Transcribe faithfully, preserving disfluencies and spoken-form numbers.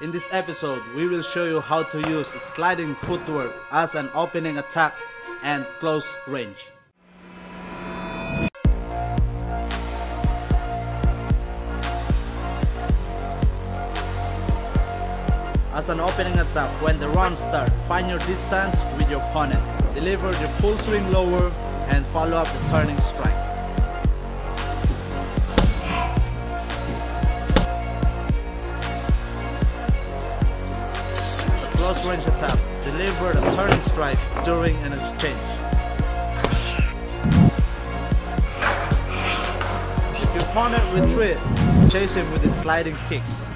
In this episode, we will show you how to use sliding footwork as an opening attack and close range. As an opening attack, when the round starts, find your distance with your opponent. Deliver your full swing lower and follow up the turning strike. A close range attack. Deliver the turning strike during an exchange. If your opponent retreats, chase him with his sliding kicks.